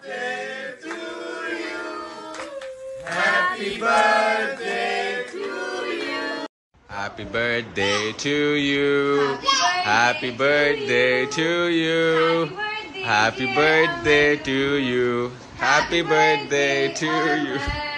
Happy birthday to you. Happy birthday to you. Happy birthday to you. Happy birthday to you. Happy birthday to you.